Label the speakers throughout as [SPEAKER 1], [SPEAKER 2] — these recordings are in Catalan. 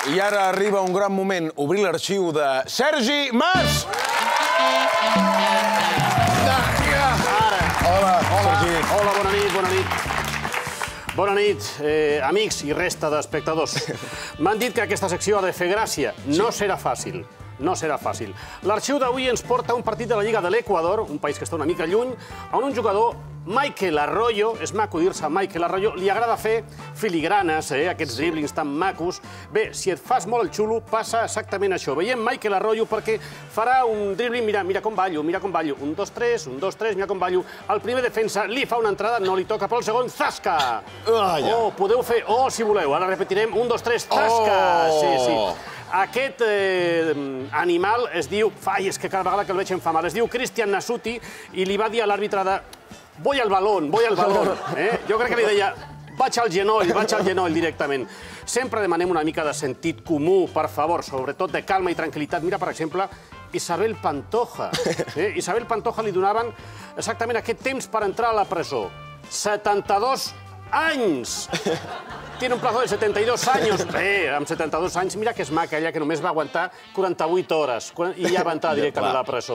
[SPEAKER 1] I ara arriba un gran moment, obrir l'arxiu de Sergi Mas! Hola, Sergi.
[SPEAKER 2] Hola, bona nit, bona nit. Bona nit, amics i resta d'espectadors. M'han dit que aquesta secció ha de fer gràcia. No serà fàcil. No serà fàcil. L'arxiu d'avui ens porta a un partit de la Lliga de l'Equador, un país que està una mica lluny, on un jugador, Michael Arroyo, és maco dir-se Michael Arroyo, li agrada fer filigranes, aquests driblings tan macos. Bé, si et fas molt el xulo, passa exactament això. Veiem Michael Arroyo perquè farà un dribbling, mira com ballo, mira com ballo. 1, 2, 3, 1, 2, 3, mira com ballo. El primer defensa li fa una entrada, no li toca, però el segon, zasca! Oh, podeu fer, si voleu, ara repetirem, 1, 2, 3, zasca! Sí, sí. Aquest animal es diu... Ai, és que cada vegada que el veig em fa mal. Es diu Cristian Nasuti i li va dir a l'àrbitre de... Voy al balón, voy al balón. Jo crec que li deia... Vaig al genoll directament. Sempre demanem una mica de sentit comú, per favor, sobretot de calma i tranquil·litat. Mira, per exemple, Isabel Pantoja. Isabel Pantoja li donaven exactament aquest temps per entrar a la presó. 72 anys! Tiene un plazo de 72 anys. Bé, amb 72 anys, mira que és maca ella, que només va aguantar 48 hores i ja va entrar directament a la presó.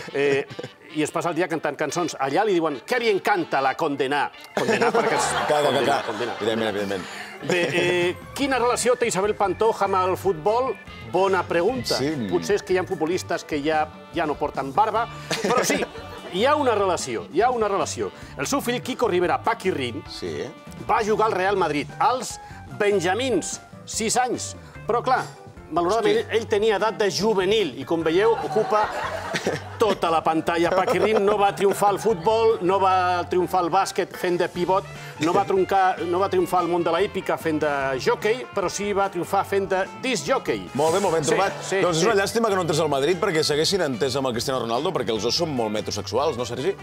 [SPEAKER 2] I es passa el dia cantant cançons. Allà li diuen, que bien canta la Condena. Condena perquè és...
[SPEAKER 1] Condena. Evidentment.
[SPEAKER 2] Bé, quina relació té Isabel Pantoja amb el futbol? Bona pregunta. Potser és que hi ha futbolistes que ja no porten barba, però sí, hi ha una relació, El seu fill, Kiko Rivera Paquirrin, va jugar al Real Madrid als benjamins, 6 anys. Però, clar, malauradament, ell tenia edat de juvenil i, com veieu, ocupa tota la pantalla. Paquirrin no va triomfar al futbol, no va triomfar al bàsquet fent de pivot, no va triomfar al món de la hípica fent de jockey, però sí va triomfar fent de disc-jockey.
[SPEAKER 1] Molt ben trobat. Doncs és una llàstima que no entres al Madrid perquè s'haguessin entès amb el Cristiano Ronaldo, perquè els dos són molt metrosexuals, no, Sergi?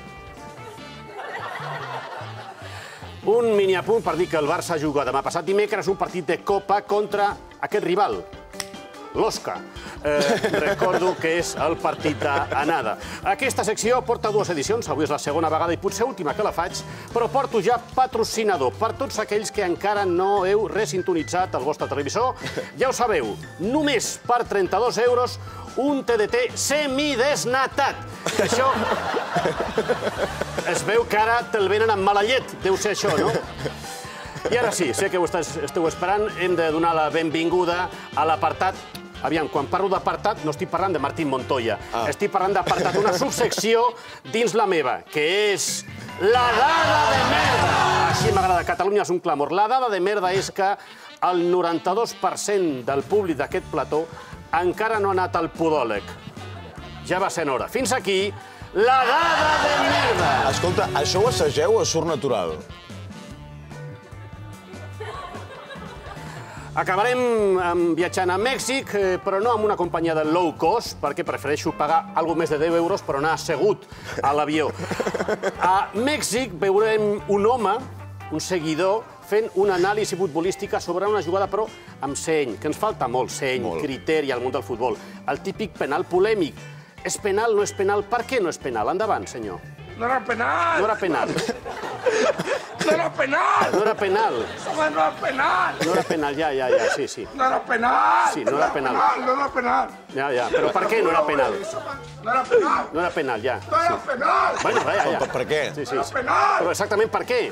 [SPEAKER 2] Un mini apunt per dir que el Barça juga demà passat dimecres un partit de Copa contra aquest rival, l'Osca. Recordo que és el partit d'anada. Aquesta secció porta 2 edicions, avui és la segona vegada i potser última que la faig, però porto ja patrocinador. Per tots aquells que encara no heu resintonitzat el vostre televisor, ja ho sabeu, només per 32 euros un TDT semidesnatat. Això... Es veu que ara te'l venen amb mala llet, deu ser això, no? I ara sí, sé que ho esteu esperant, hem de donar la benvinguda a l'apartat. Aviam, quan parlo d'apartat no estic parlant de Martín Montoya, estic parlant d'apartat, una subsecció dins la meva, que és la dada de merda. Així m'agrada, Catalunya és un clamor. La dada de merda és que el 92% del públic d'aquest plató encara no ha anat al podòleg. Ja va sent hora. Fins aquí, la dada de merda.
[SPEAKER 1] Escolta, això ho assageu o surt natural?
[SPEAKER 2] Acabarem viatjant a Mèxic, però no amb una companyia de low cost, perquè prefereixo pagar alguna més de 10 euros per anar assegut a l'avió. A Mèxic veurem un home, un seguidor, fent una anàlisi futbolística sobre una jugada, però amb seny, que ens falta molt seny, criteri al món del futbol. El típic penal polèmic. És penal, no és penal? Per què no és penal? Endavant, senyor.
[SPEAKER 3] No era penal!
[SPEAKER 2] No era penal.
[SPEAKER 3] No era penal!
[SPEAKER 2] No era penal.
[SPEAKER 3] No era penal!
[SPEAKER 2] No era penal, ja, sí.
[SPEAKER 3] No era penal!
[SPEAKER 2] Sí, no era penal.
[SPEAKER 3] No era penal!
[SPEAKER 2] Ja, però per què no era penal?
[SPEAKER 3] No era penal!
[SPEAKER 2] No era penal, ja.
[SPEAKER 3] No era penal!
[SPEAKER 2] Bueno, ja.
[SPEAKER 1] Per què?
[SPEAKER 2] Sí.
[SPEAKER 3] No era penal!
[SPEAKER 2] Però exactament per què?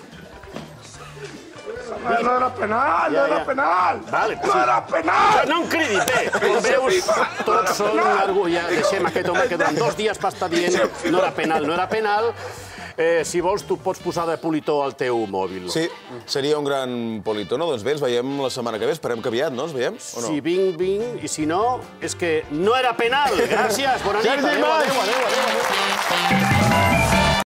[SPEAKER 3] No era penal! No era penal! No era penal!
[SPEAKER 2] No em cridi, bé! Com veus, tots són ja deixem aquest home que durant 2 dies va estar dient no era penal. Si vols, tu pots posar de politó al teu mòbil.
[SPEAKER 1] Sí, seria un gran politó, no? Doncs bé, ens veiem la setmana que ve. Esperem que aviat, no? Ens veiem, o no?
[SPEAKER 2] Si vinc, i si no, és que no era penal. Gràcies, bona nit. Adéu.